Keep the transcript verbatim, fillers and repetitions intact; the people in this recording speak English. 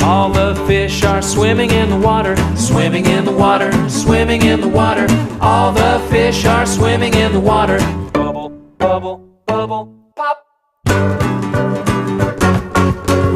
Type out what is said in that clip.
All the fish are swimming in the water, swimming in the water, swimming in the water. All the fish are swimming in the water. Bubble, bubble, bubble, pop.